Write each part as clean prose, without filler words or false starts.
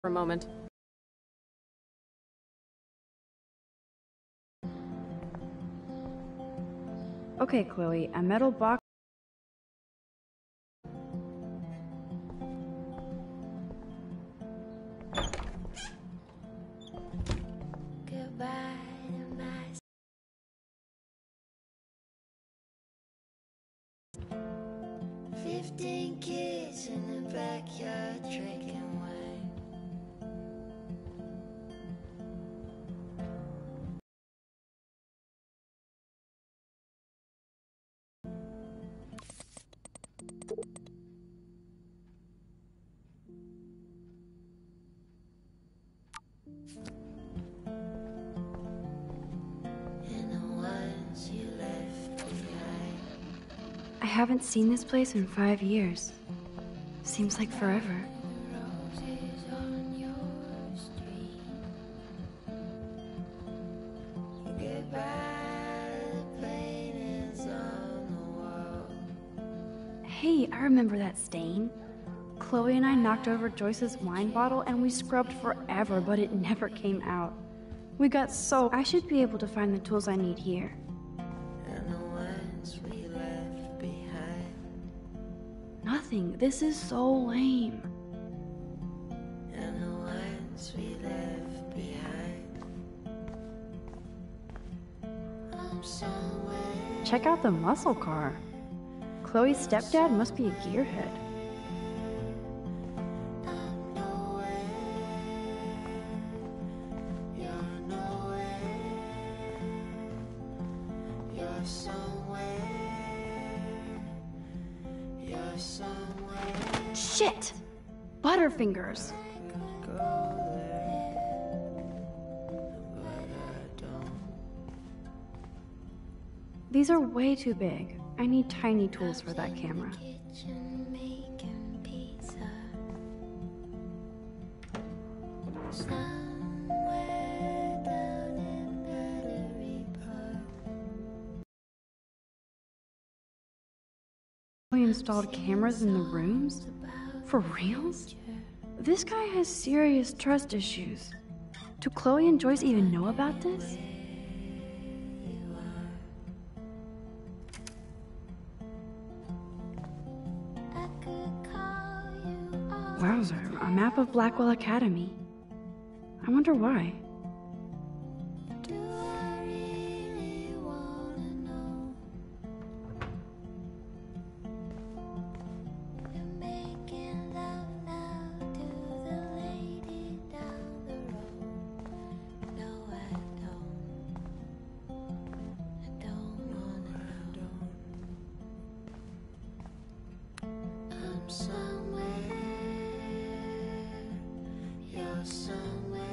for a moment. Okay, Chloe, a metal box. Goodbye to my 15 kids in the backyard drinking wine. And the ones you left behind. I haven't seen this place in 5 years. Seems like forever. Roses on your street. Goodbye, the paintings on the wall. Hey, I remember that stain. Chloe and I knocked over Joyce's wine bottle and we scrubbed forever, but it never came out. We got so... I should be able to find the tools I need here. And the ones we left behind. Nothing. This is so lame. And the ones we left behind. I'm somewhere. Check out the muscle car. Chloe's stepdad must be a gearhead. I'm nowhere. You're nowhere. You're somewhere. You're somewhere. Shit! Butterfingers! Go there, but I don't. These are way too big. I need tiny tools for that camera. Kitchen making pizza. Somewhere down in Battery Park. We installed cameras in the rooms? For reals? This guy has serious trust issues. Do Chloe and Joyce even know about this? I could call you all. Wowzer, a map of Blackwell Academy. I wonder why. Do I really wanna know? You're making love now to the lady down the road. No, I don't. I don't wanna know. I'm somewhere. You're somewhere.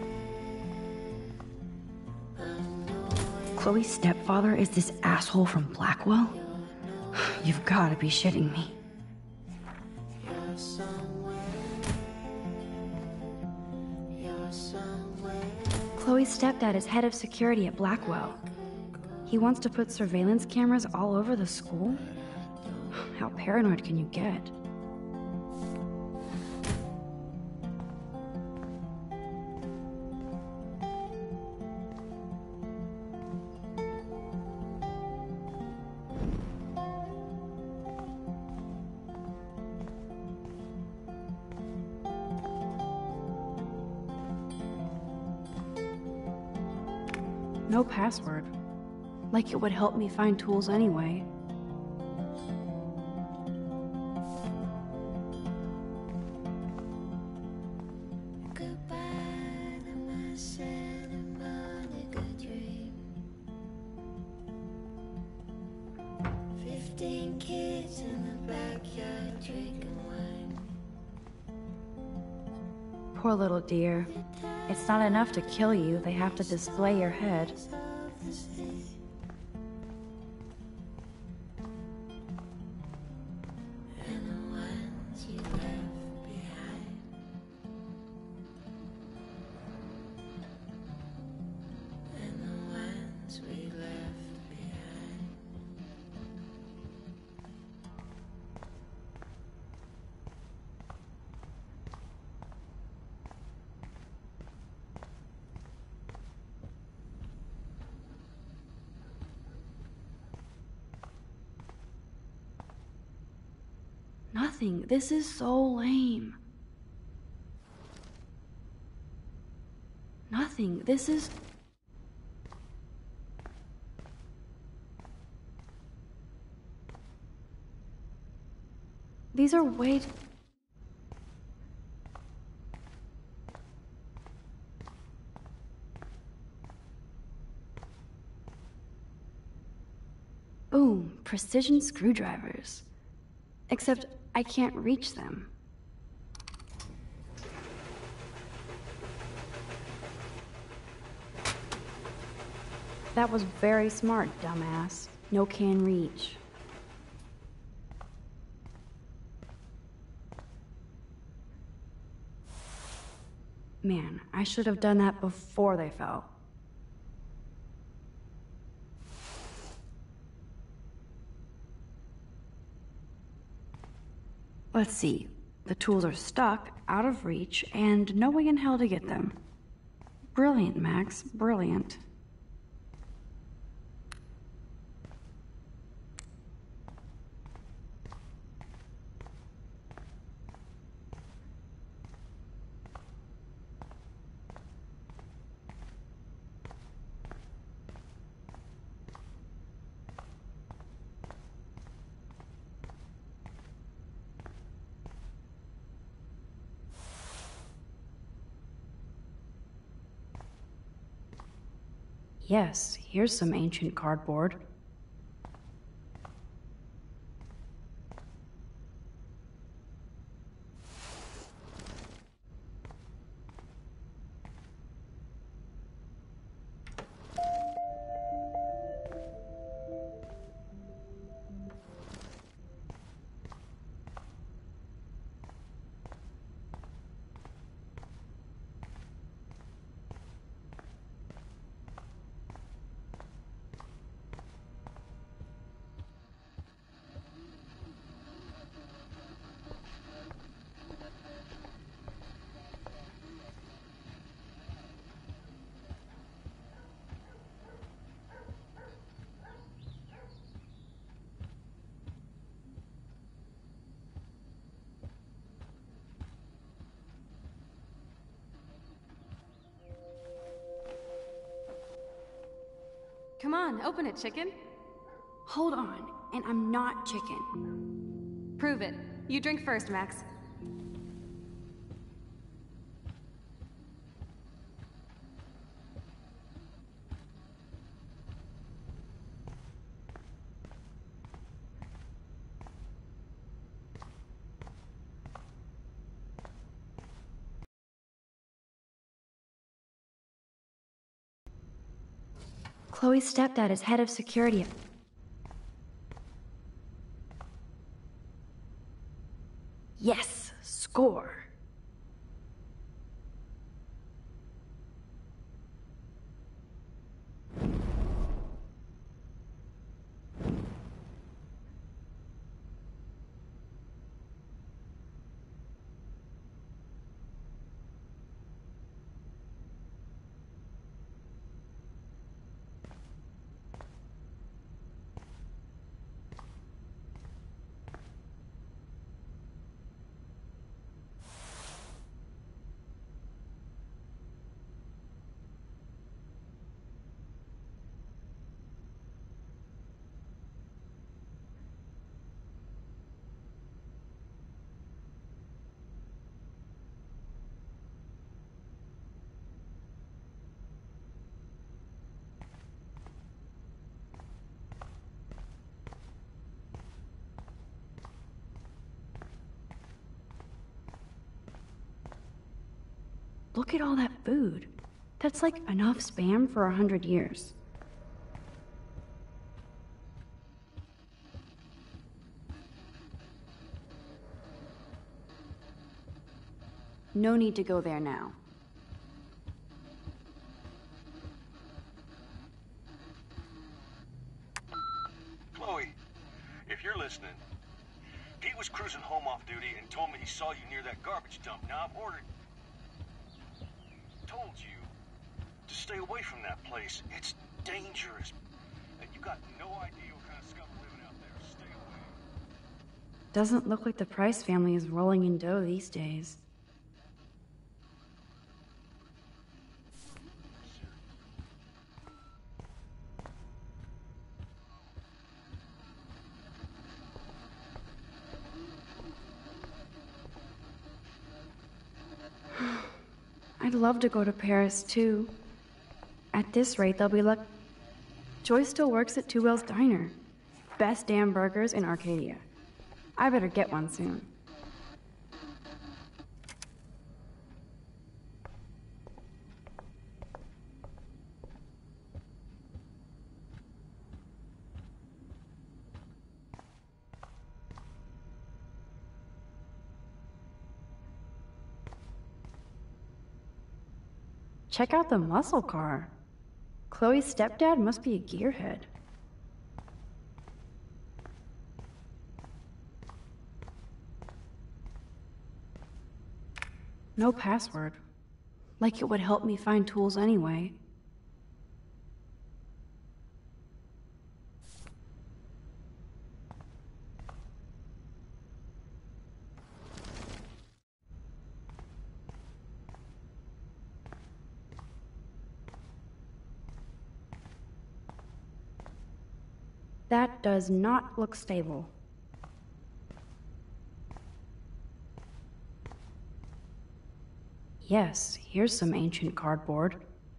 I'm nowhere. Chloe's stepfather is this asshole from Blackwell? You've gotta be shitting me. You're somewhere. You're somewhere. Chloe's stepdad is head of security at Blackwell. He wants to put surveillance cameras all over the school? How paranoid can you get? No password. Like it would help me find tools anyway. Goodbye to my Santa Monica dream. 15 kids in the backyard drinking wine. Poor little dear. It's not enough to kill you, they have to display your head. Of the sea. And the ones you left behind. And the ones we left behind. Nothing. This is so lame. Nothing. This is... These are way... Boom, precision screwdrivers. Except I can't reach them. That was very smart, dumbass. No can reach. Man, I should have done that before they fell. Let's see. The tools are stuck, out of reach, and no way in hell to get them. Brilliant, Max. Brilliant. Yes, here's some ancient cardboard. Come on, open it, chicken. Hold on, and I'm not chicken. Prove it. You drink first, Max. Chloe's stepdad is head of security. Yes, score. Look at all that food. That's like enough spam for 100 years. No need to go there now. Chloe, if you're listening, Pete was cruising home off duty and told me he saw you near that garbage dump. Now I've told you to stay away from that place. It's dangerous. And you got no idea what kind of scum are living out there. Stay away. Doesn't look like the Price family is rolling in dough these days. I'd love to go to Paris, too. At this rate, they'll be Joyce still works at Two Whales Diner. Best damn burgers in Arcadia. I better get one soon. Check out the muscle car. Chloe's stepdad must be a gearhead. No password. Like it would help me find tools anyway. That does not look stable. Yes, here's some ancient cardboard.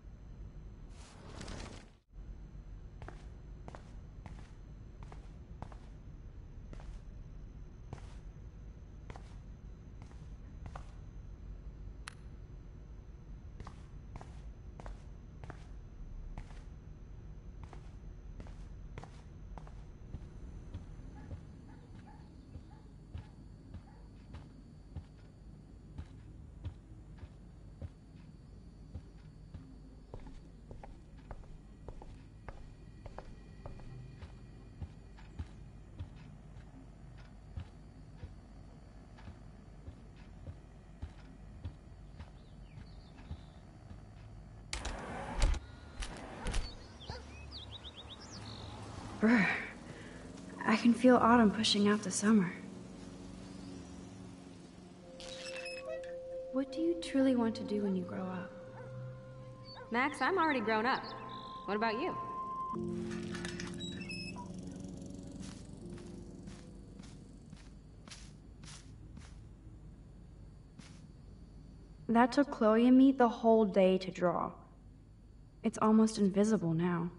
Brr. I can feel autumn pushing out the summer. What do you truly want to do when you grow up? Max, I'm already grown up. What about you? That took Chloe and me the whole day to draw. It's almost invisible now.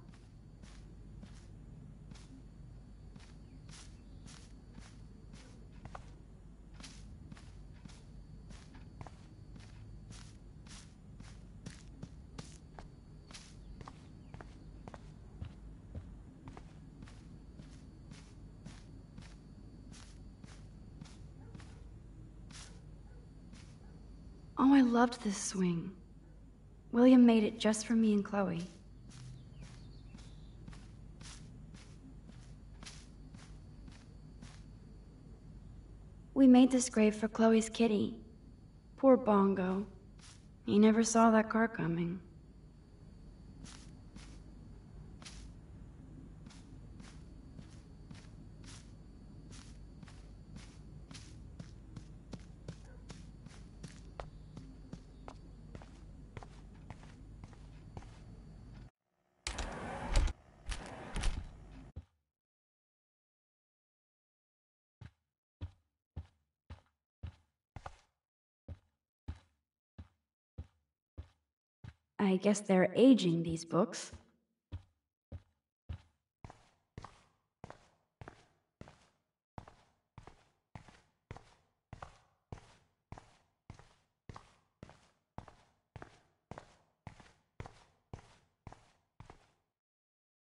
Oh, I loved this swing. William made it just for me and Chloe. We made this grave for Chloe's kitty. Poor Bongo. He never saw that car coming. I guess they're aging these books.